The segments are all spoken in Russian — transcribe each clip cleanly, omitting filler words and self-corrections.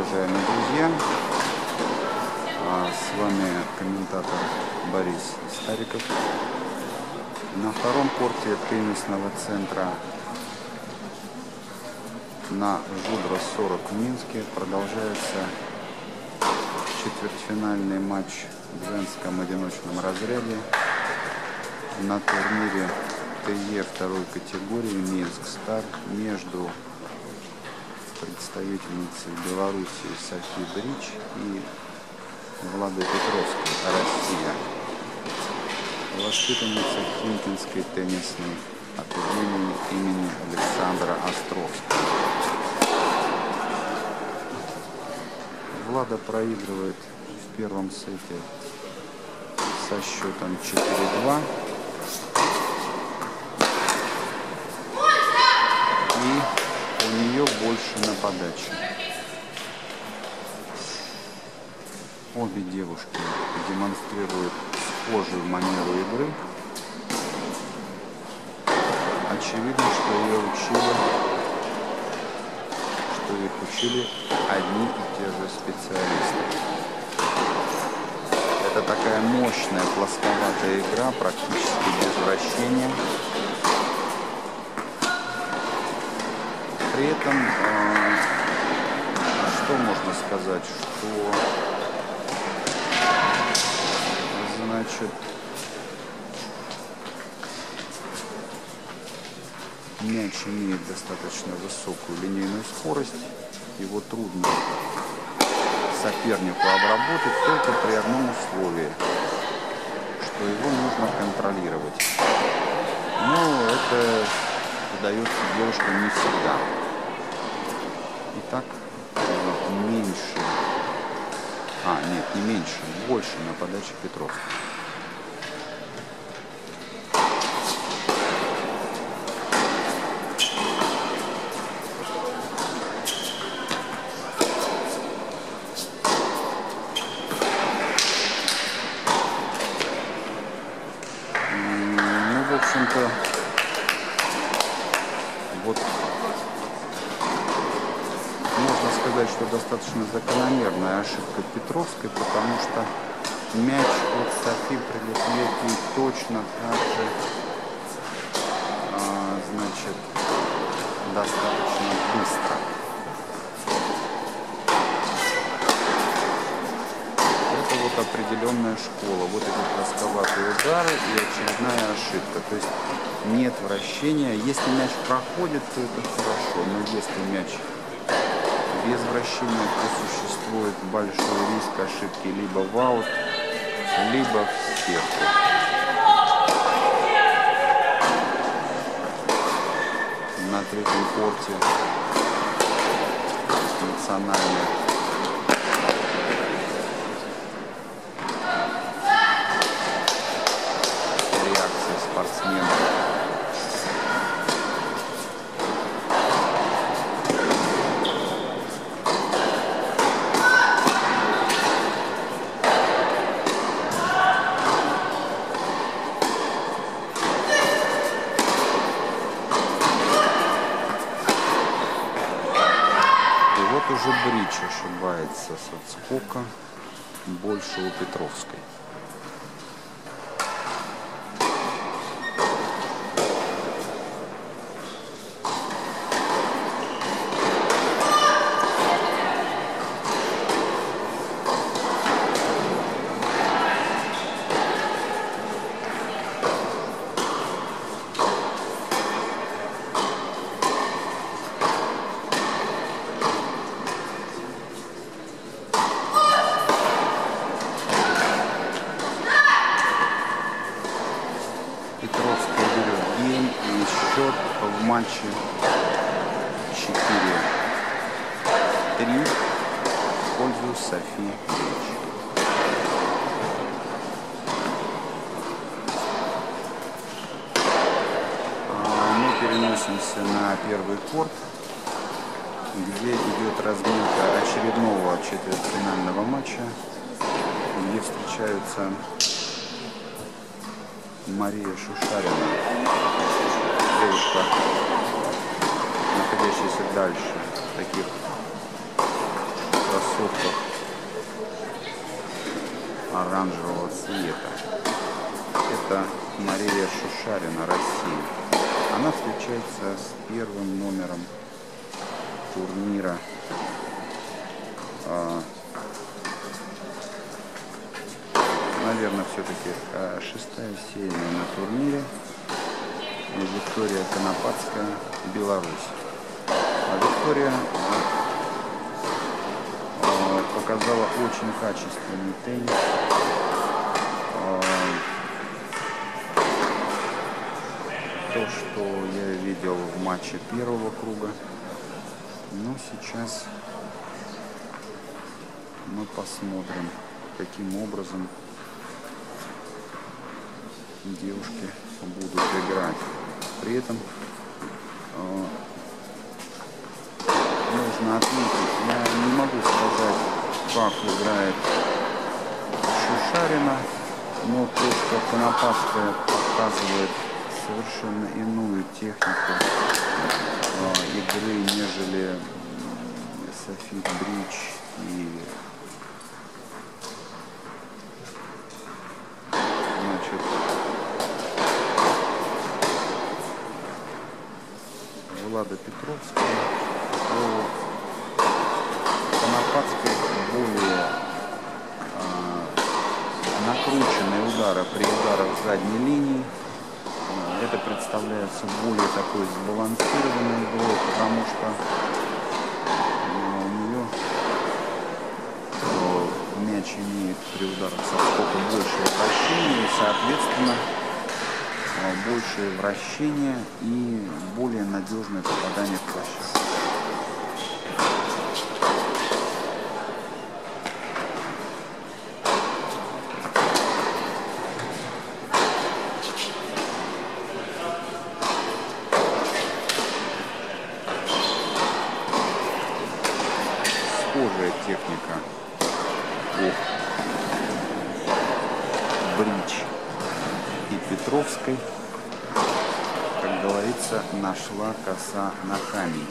уважаемые друзья! С вами комментатор Борис Стариков. На втором корте теннисного центра на Жудро-40 в Минске продолжается четвертьфинальный матч в женском одиночном разряде на турнире ТЕ второй категории Минск-Стар между представительницей Белоруссии Софи Брич и Владой Петровской, Россия, воспитанница Химкинской теннисной академии имени Александра Островского. Влада проигрывает в первом сете со счетом 4-2. И у нее больше на подаче. Обе девушки демонстрируют схожую манеру игры. Очевидно, что их учили одни и те же специалисты. Это такая мощная плосковатая игра, практически без вращения. При этом, что можно сказать, что, значит, мяч имеет достаточно высокую линейную скорость, его трудно сопернику обработать только при одном условии, что его нужно контролировать. Но это удается девушкам не всегда. Итак, больше на подаче Петровской. Ну, в общем-то, вот можно сказать, что достаточно закономерная ошибка Петровской, потому что мяч от Софи прилетел ей точно так же, значит, достаточно быстро. Это вот определенная школа, вот эти плосковатые удары и очередная ошибка. То есть нет вращения. Если мяч проходит, то это хорошо, но если мяч без вращения, то существует большой риск ошибки либо в аут, либо в сетку. На третьем корте национальная реакция спортсменов. Вот уже Брич ошибается с отскока больше у Петровской. Петровская берет гейм и счет в матче 4-3 в пользу Софи Брич. Мы переносимся на первый корт, где идет разминка очередного четвертьфинального матча, где встречаются Мария Шушарина, девушка, находящаяся дальше таких кроссовках оранжевого цвета. Это Мария Шушарина, Россия. Она встречается с первым номером турнира. Наверное, все-таки шестая серия на турнире. Виктория Конопадская, Беларусь. Виктория показала очень качественный теннис. То, что я видел в матче первого круга. Но сейчас мы посмотрим, каким образом девушки будут играть. При этом нужно отметить, я не могу сказать, как играет Шушарина, но то, что Конопадская показывает совершенно иную технику игры, нежели Софи Бридж и Влада Петровская, Конопадская более накрученные удары при ударах задней линии. Это представляется более такой сбалансированной игрой, потому что у нее мяч имеет при ударах со скока большее вращение, и, соответственно, большее вращение и более надежное попадание в площадку. Схожая техника у Бридж и Петровской, как говорится, нашла коса на камень.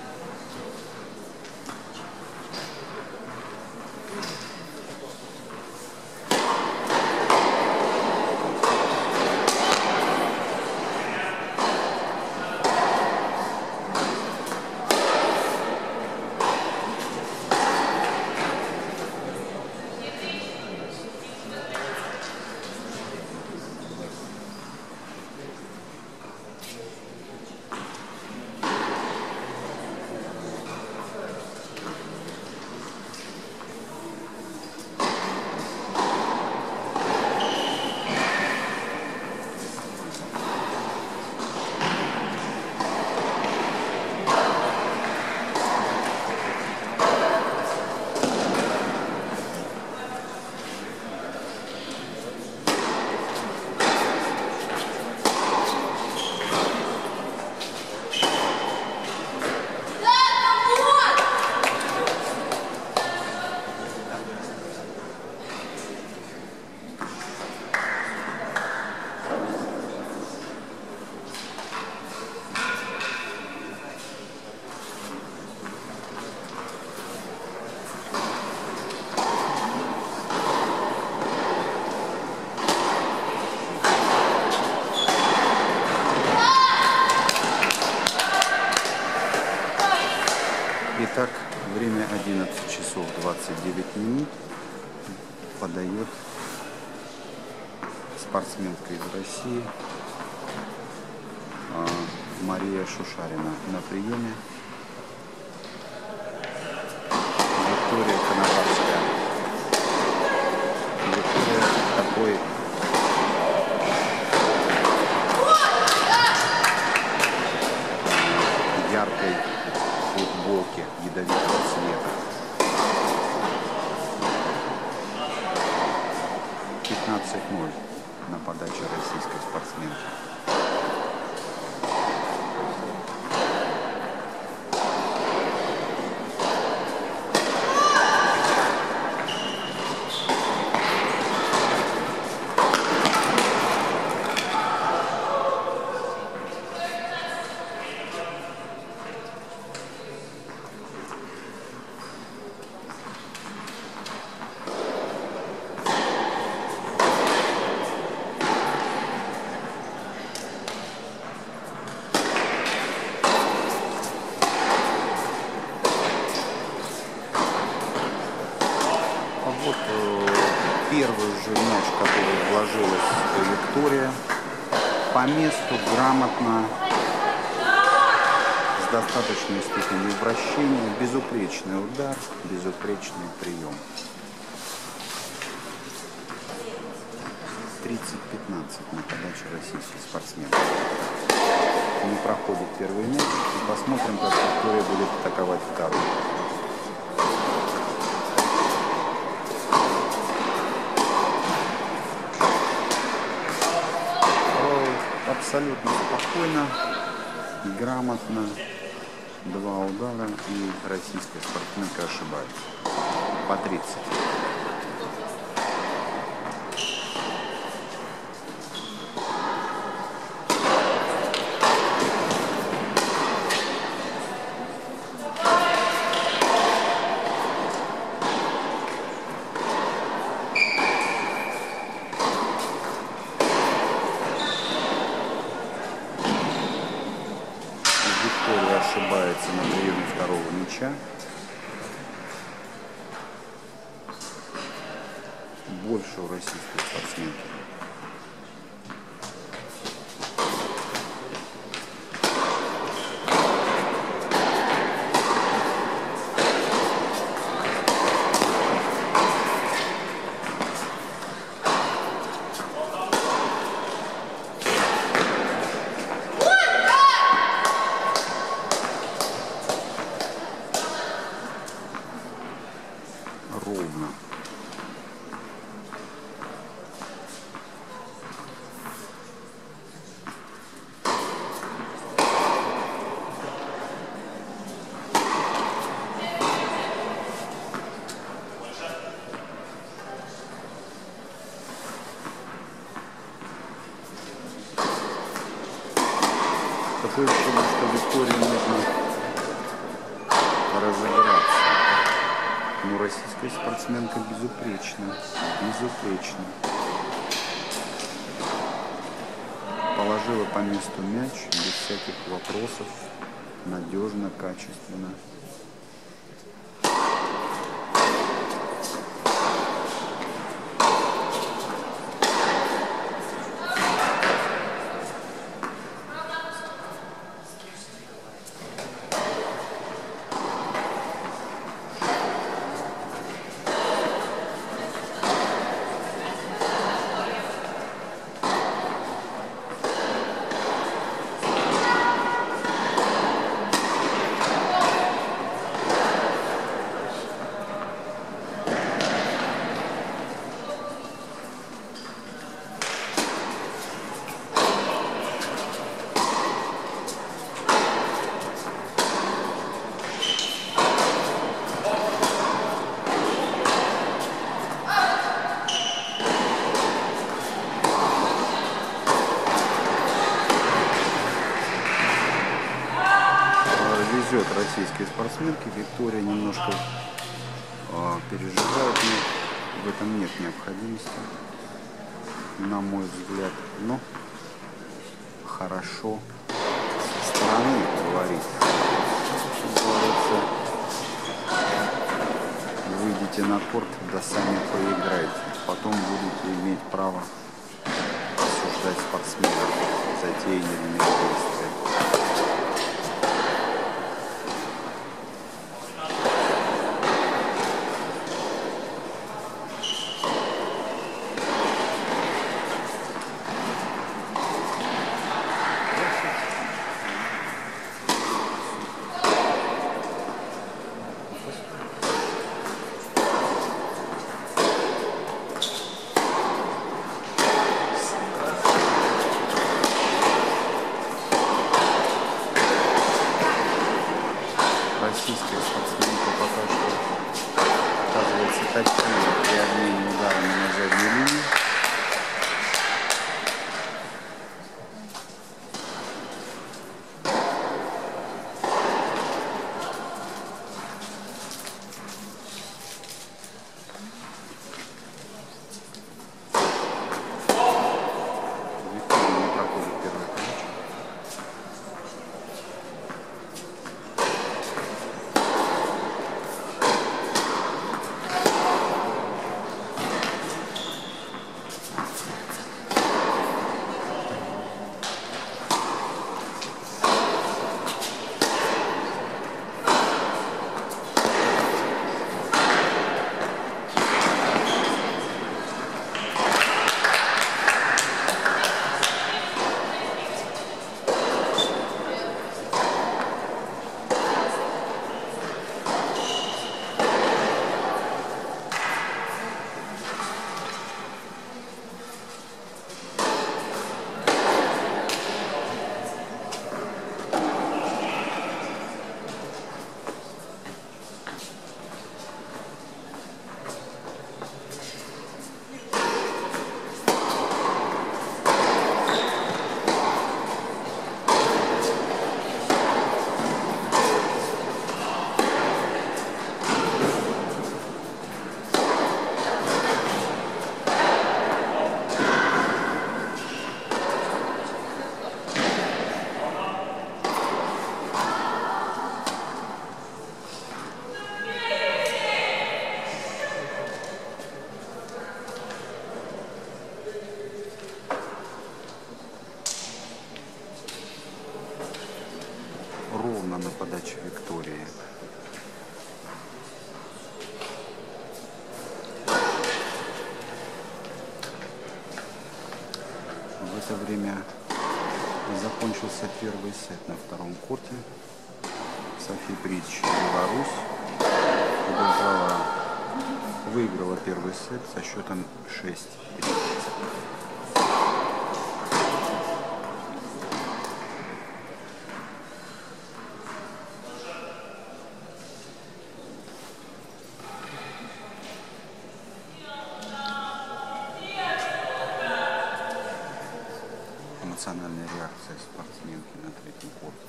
Итак, время 11 часов 29 минут. Подает спортсменка из России Мария Шушарина на приеме. Виктория Конопадская. Виктория такой яркой футболке ядовитого цвета. 15-0 на подаче российской спортсменки. положилась Виктория по месту, грамотно, с достаточной степенью вращения, безупречный удар, безупречный прием. 30-15 на подаче российских спортсменов. Не проходит первый мяч. И посмотрим, как Виктория будет атаковать второй. Абсолютно спокойно, грамотно. Два удара, и российская спортсменка ошибается. По 30. Виктория ошибается на приеме второго мяча. Больше у российской спортсменки. Ровно. Такое ощущение, что Виктории нужно разыграться. Но российская спортсменка безупречна. Безупречна. Положила по месту мяч без всяких вопросов. Надежно, качественно. Везет российской спортсменке. Виктория немножко переживает, но в этом нет необходимости, на мой взгляд. Но хорошо со стороны говорить. Выйдите на корт, да сами проиграете. Потом будете иметь право осуждать спортсменов за те или иные действия. Российская спортсменка пока что оказывается точнее при обмене ударами на задней линии. Виктория не проходит первый мяч. ровно на подаче Виктории. В это время закончился первый сет на втором корте. Софи Бридж, Беларусь, выиграла первый сет со счетом 6-3. Эмоциональная реакция спортсменки на третьем корте.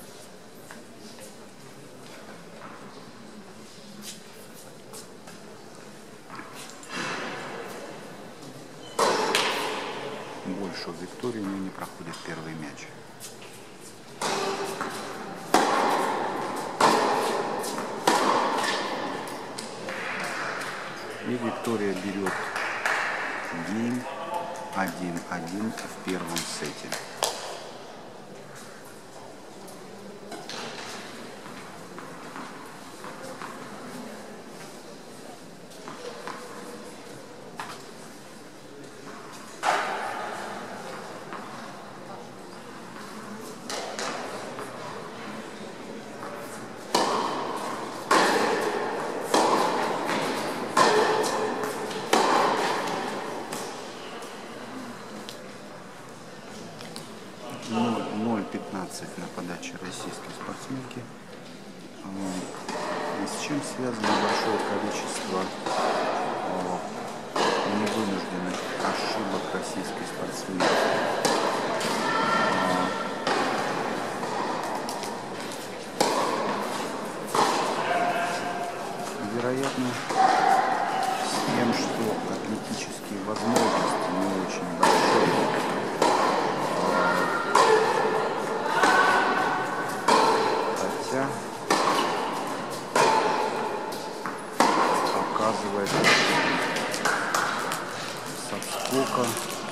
Больше у Виктории, но не проходит первый мяч. И Виктория берет гейм 1-1 в первом сете. На подаче российской спортсменки. С чем связано большое количество невынужденных ошибок российской спортсменки? Вероятно, с тем, что атлетические возможности не очень большие. Показывает со отскока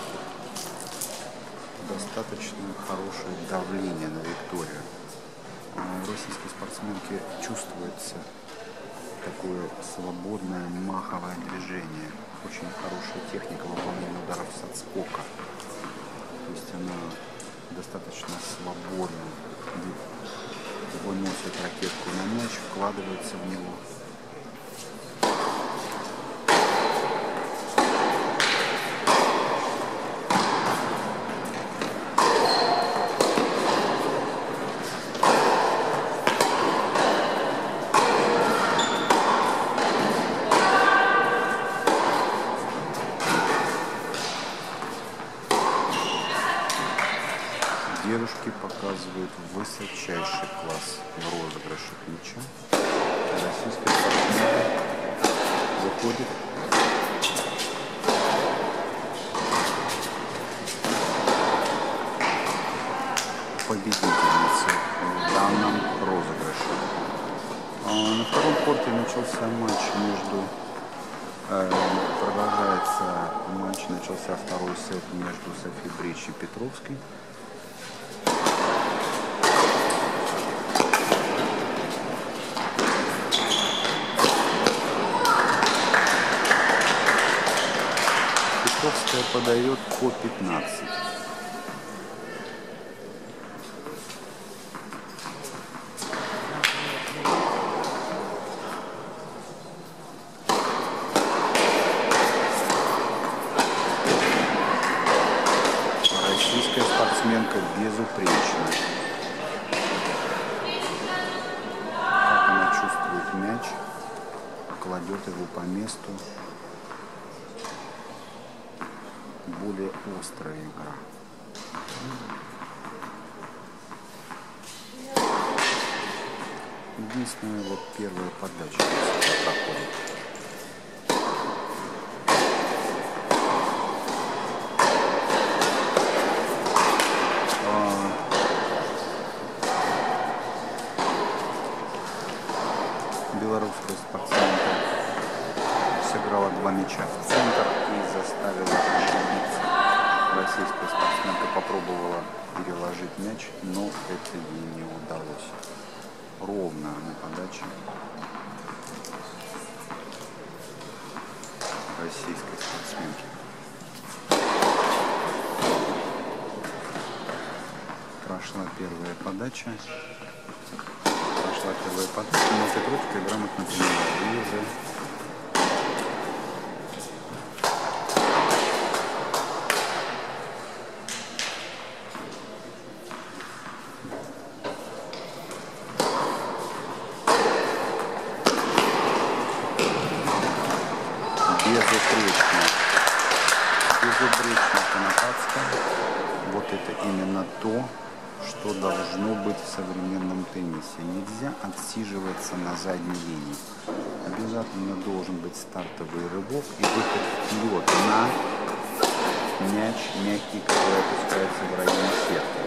достаточно хорошее давление на Викторию. У российской спортсменки чувствуется такое свободное маховое движение, очень хорошая техника выполнения ударов с отскока. То есть она достаточно свободно выносит ракетку на мяч, вкладывается в него. Девушки показывают высочайший класс в розыгрыше мяча. Российская спортсменка выходит. Победительница в данном розыгрыше. На втором корте начался матч начался второй сет между Софи Бридж и Петровской. Петровская подает по 15. Российская спортсменка безупречна. Как она чувствует мяч, кладет его по месту. Более острая игра. Единственное, вот первая подача проходит. Белорусская спортсменка сыграла два мяча в центр и заставила ошибиться. Российская спортсменка попробовала переложить мяч, но это ей не удалось. ровно на подаче российской спортсменки. Прошла первая подача. Но Петровская грамотно приняла. И уже безупречно Конопатская. Вот это именно то, что должно быть в современном теннисе. Нельзя отсиживаться на задней линии. Обязательно должен быть стартовый рывок и выход вперед на мяч мягкий, который опускается в районе сетки.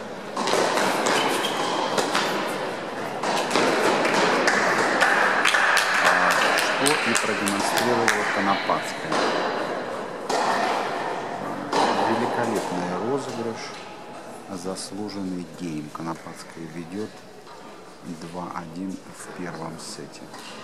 Что и продемонстрировала Конопатская. Великолепный розыгрыш. Заслуженный гейм. Конопатская ведет 2-1 в первом сете.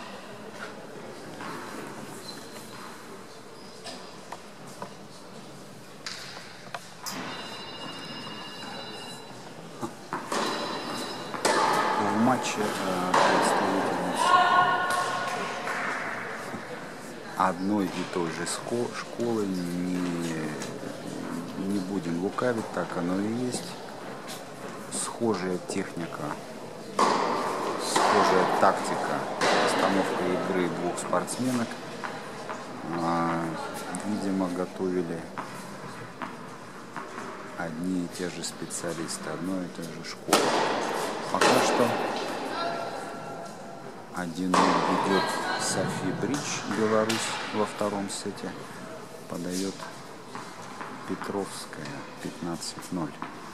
В матче представительниц одной и той же школы, не будем лукавить, так оно и есть. Схожая техника, схожая тактика, постановка игры двух спортсменок. Видимо, готовили одни и те же специалисты одной и той же школы. Пока что 1-0 ведет Софи Бридж, Беларусь, во втором сете. Подает Петровская 15-0.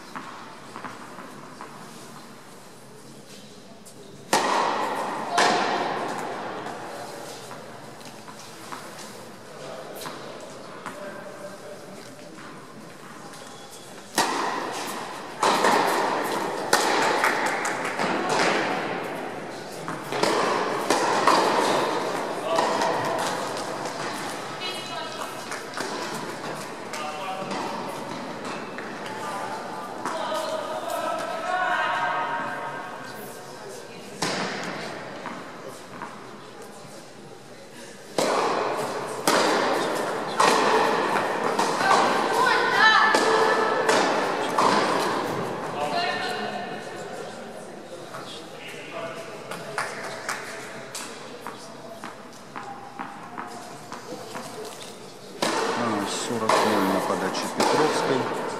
На подаче Петровской.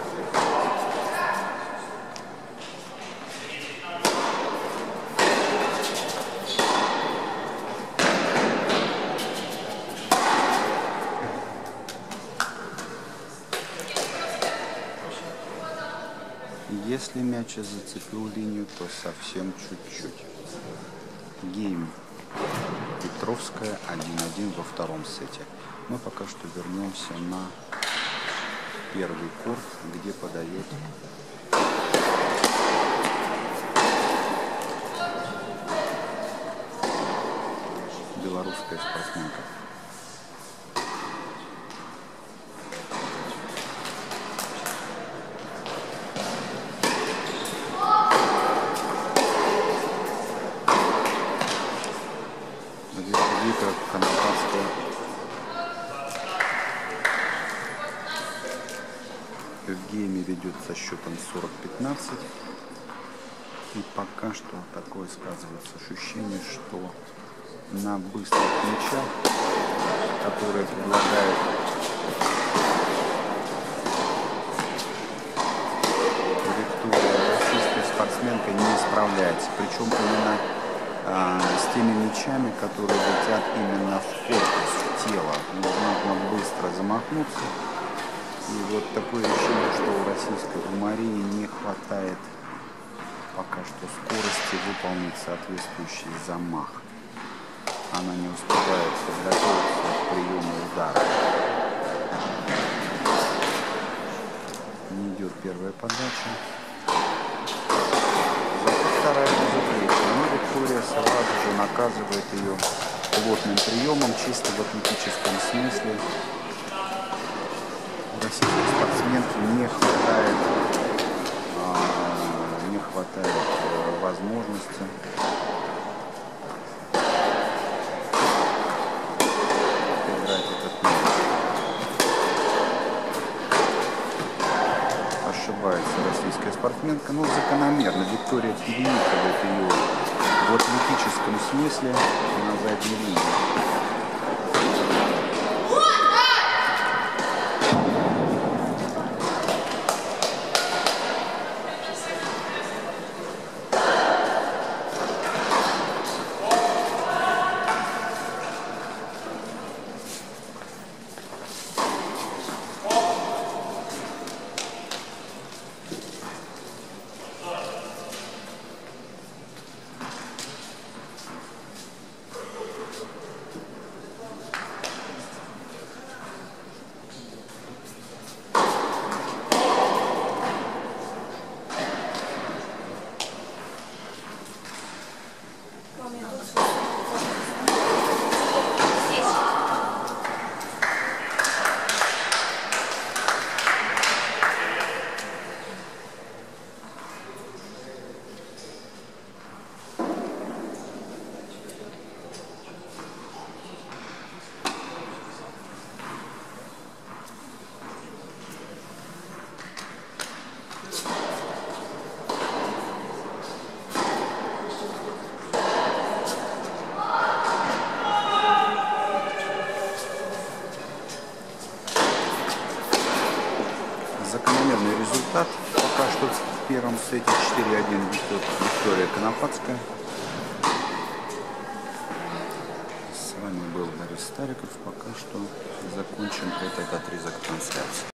Если мяч зацепил линию, то совсем чуть-чуть. Гейм Петровская 1-1 во втором сете. Мы пока что вернемся на первый корт, где подает белорусская спортсменка. Вика Конопатская в гейме ведет со счетом 40-15. И пока что такое сказывается ощущение, что на быстрых мячах, которые предлагают Виктория, российская спортсменка не справляется. Причем именно с теми мячами, которые летят именно в корпус, в тело. Нужно быстро замахнуться. И вот такое ощущение, что у российской Марии не хватает пока что скорости выполнить соответствующий замах. Она не успевает подготовиться к приему удара. Не идет первая подача. Зато вторая безупречная. сразу же наказывает ее плотным приемом, чисто в атлетическом смысле. Российской спортсменке не хватает возможности играть этот мяч. Ошибается российская спортсменка, но закономерно. Виктория переигрывает ее в атлетическом смысле на задней линии. Закономерный результат. Пока что в первом сете 4-1 ведет Виктория Конопадская. С вами был Борис Стариков. Пока что закончим этот отрезок трансляции.